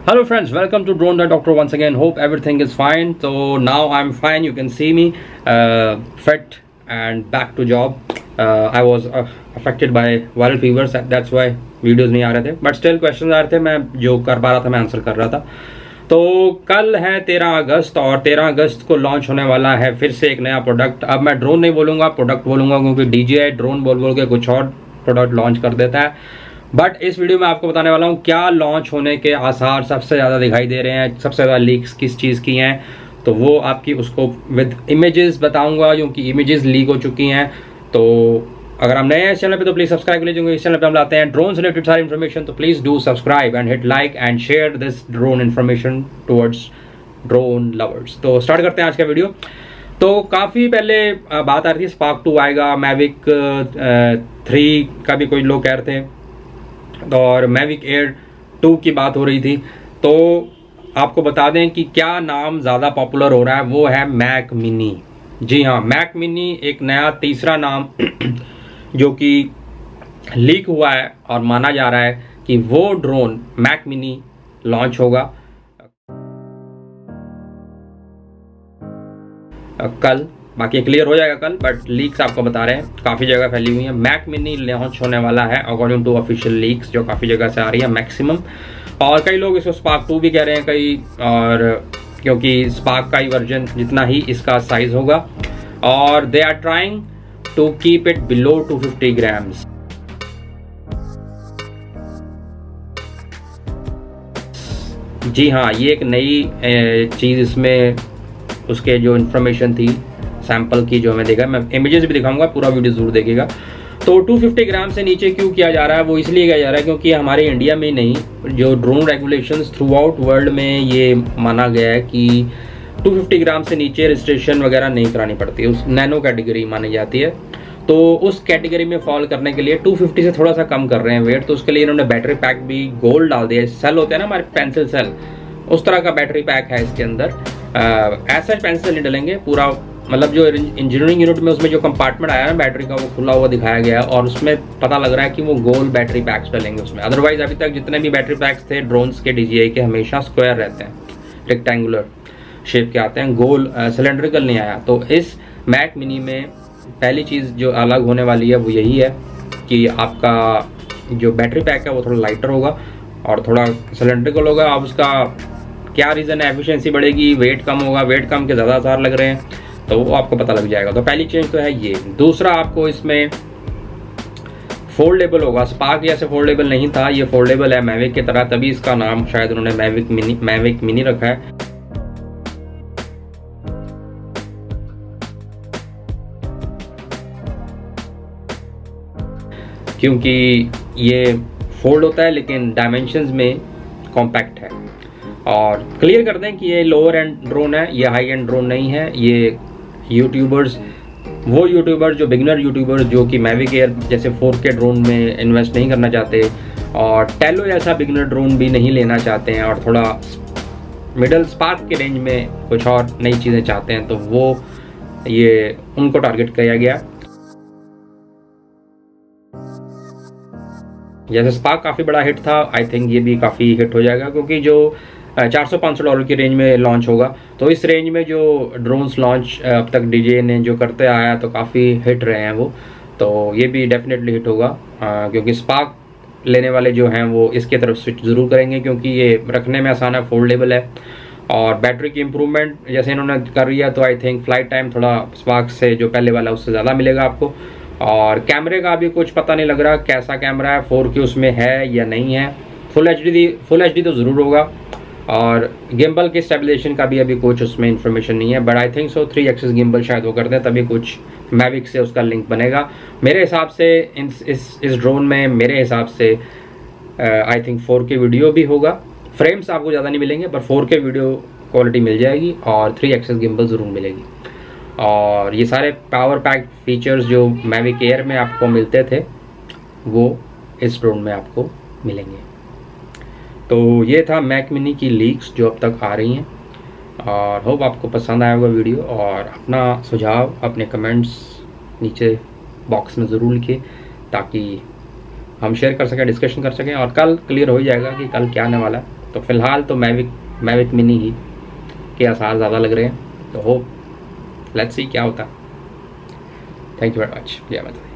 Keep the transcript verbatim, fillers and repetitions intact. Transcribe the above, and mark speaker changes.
Speaker 1: Hello friends, welcome to Drone the Doctor once again. Hope everything is fine. So now I'm fine. You can see me uh, fit and back to job. Uh, I was uh, affected by viral fevers. That's why videos नहीं आ रहे थे. But still questions आ रहे थे. मैं जो कर पा रहा था मैं आंसर कर रहा था. तो कल है तेरह अगस्त और तेरह अगस्त को लॉन्च होने वाला है फिर से एक नया प्रोडक्ट. अब मैं ड्रोन नहीं बोलूँगा, प्रोडक्ट बोलूँगा क्योंकि डी जे आई ड्रोन बोल बोल के कुछ और प्रोडक्ट लॉन्च कर देता है. बट इस वीडियो में आपको बताने वाला हूँ क्या लॉन्च होने के आसार सबसे ज़्यादा दिखाई दे रहे हैं, सबसे ज़्यादा लीक्स किस चीज़ की हैं. तो वो आपकी उसको विद इमेजेस बताऊँगा क्योंकि इमेजेस लीक हो चुकी हैं. तो अगर हम नए हैं इस चैनल पे तो प्लीज़ सब्सक्राइब कर लीजिए. इस चैनल पे हम लाते हैं ड्रोन से रिलेटेड सारी इन्फॉर्मेशन. तो please do subscribe and hit like and share this drone information towards drone lovers. तो स्टार्ट करते हैं आज का वीडियो. तो काफ़ी पहले बात आ रही थी स्पार्क टू आएगा, मैविक थ्री का भी कोई लोग कह रहे थे और मैविक एयर टू की बात हो रही थी. तो आपको बता दें कि क्या नाम ज़्यादा पॉपुलर हो रहा है, वो है मैक मिनी. जी हाँ, मैक मिनी एक नया तीसरा नाम जो कि लीक हुआ है और माना जा रहा है कि वो ड्रोन मैक मिनी लॉन्च होगा कल. बाकी क्लियर हो जाएगा कल, बट लीक्स आपको बता रहे हैं काफ़ी जगह फैली हुई है. मैक मिनी लॉन्च होने वाला है अकॉर्डिंग टू ऑफिशियल लीक्स जो काफ़ी जगह से आ रही है मैक्सिमम. और कई लोग इसको स्पार्क टू भी कह रहे हैं कई, और क्योंकि स्पार्क का ही वर्जन जितना ही इसका साइज होगा. और they are trying to keep it below two fifty grams. जी हाँ, ये एक नई चीज़ इसमें उसके जो इन्फॉर्मेशन थी सैंपल की जो हमें देखा, मैं इमेजेस भी दिखाऊंगा, पूरा वीडियो जरूर देखिएगा. तो दो सौ पचास ग्राम से नीचे क्यों किया जा रहा है, वो इसलिए किया जा रहा है क्योंकि हमारे इंडिया में नहीं, जो drone regulations throughout world में ये माना गया है कि दो सौ पचास ग्राम से नीचे रजिस्ट्रेशन वगैरह नहीं करानी पड़ती है, उस नैनो कैटेगरी मानी जाती है. तो उस कैटेगरी में फॉल करने के लिए दो सौ पचास से थोड़ा सा कम कर रहे हैं वेट. तो उसके लिए इन्होंने बैटरी पैक भी गोल्ड डाल दिया. सेल होते हैं ना हमारे पेंसिल सेल, उस तरह का बैटरी पैक है इसके अंदर. ऐसा पेंसिल नहीं डलेंगे, पूरा मतलब जो इंजीनियरिंग यूनिट में उसमें जो कंपार्टमेंट आया ना बैटरी का वो खुला हुआ दिखाया गया है और उसमें पता लग रहा है कि वो गोल बैटरी पैक्स डलेंगे उसमें. अदरवाइज अभी तक जितने भी बैटरी पैक्स थे ड्रोन्स के डीजीआई के हमेशा स्क्वायर रहते हैं, रेक्टेंगुलर शेप के आते हैं, गोल सिलेंड्रिकल नहीं आया. तो इस मैक मिनी में पहली चीज़ जो अलग होने वाली है वो यही है कि आपका जो बैटरी पैक है वो थोड़ा लाइटर होगा और थोड़ा सिलेंड्रिकल होगा. अब उसका क्या रीज़न है, एफिशिएंसी बढ़ेगी, वेट कम होगा, वेट कम के ज़्यादा आसार लग रहे हैं, तो वो आपको पता लग जाएगा. तो पहली चेंज तो है ये. दूसरा, आपको इसमें फोल्डेबल होगा. स्पार्क जैसे फोल्डेबल नहीं था, ये फोल्डेबल है मैविक की तरह, तभी इसका नाम शायद उन्होंने मैविक मिनी मैविक मिनी रखा है. क्योंकि ये फोल्ड होता है लेकिन डायमेंशंस में कॉम्पैक्ट है. और क्लियर कर दें कि ये लोअर एंड ड्रोन है, ये हाई एंड ड्रोन नहीं है. ये यूट्यूबर्स, वो यूट्यूबर्स जो बिगिनर यूट्यूबर्स जो कि मैविक एयर जैसे फोर के ड्रोन में इन्वेस्ट नहीं करना चाहते और टेलो जैसा बिगिनर ड्रोन भी नहीं लेना चाहते हैं और थोड़ा मिडल स्पार्क के रेंज में कुछ और नई चीज़ें चाहते हैं, तो वो ये उनको टारगेट किया गया. जैसे स्पार्क काफ़ी बड़ा हिट था, आई थिंक ये भी काफ़ी हिट हो जाएगा क्योंकि जो चार सौ पाँच सौ डॉलर की रेंज में लॉन्च होगा. तो इस रेंज में जो ड्रोन्स लॉन्च अब तक डीजे ने जो करते आया तो काफ़ी हिट रहे हैं वो. तो ये भी डेफिनेटली हिट होगा आ, क्योंकि स्पार्क लेने वाले जो हैं वो इसके तरफ स्विच ज़रूर करेंगे क्योंकि ये रखने में आसान है, फोल्डेबल है और बैटरी की इम्प्रूवमेंट जैसे इन्होंने कर रही है. तो आई थिंक फ्लाइट टाइम थोड़ा स्पार्क से जो पहले वाला उससे ज़्यादा मिलेगा आपको. और कैमरे का भी कुछ पता नहीं लग रहा कैसा कैमरा है, फोर के उसमें है या नहीं है. Full H D full H D तो ज़रूर होगा. और गिम्बल के स्टेबलाइजेशन का भी अभी कुछ उसमें इन्फॉर्मेशन नहीं है, but I think so three axis gimbal शायद वो करते हैं, तभी कुछ मैविक से उसका लिंक बनेगा मेरे हिसाब से. इस इस इस ड्रोन में मेरे हिसाब से I think four K video भी होगा. फ्रेम्स आपको ज़्यादा नहीं मिलेंगे पर फोर के वीडियो क्वालिटी मिल जाएगी और थ्री एक्सिस गिम्बल ज़रूर मिलेगी. और ये सारे पावर पैक फीचर्स जो मैविक एयर में आपको मिलते थे वो इस ड्रोन में आपको मिलेंगे. तो ये था मैक मिनी की लीक्स जो अब तक आ रही हैं और होप आपको पसंद आया होगा वीडियो. और अपना सुझाव अपने कमेंट्स नीचे बॉक्स में ज़रूर लिखिए ताकि हम शेयर कर सकें, डिस्कशन कर सकें और कल क्लियर हो जाएगा कि कल क्या आने वाला है. तो फिलहाल तो मैविक मैविक मिनी ही के आसार ज़्यादा लग रहे हैं, तो होप लेट्स सी क्या होता है। Thank you very much. जय माता दी।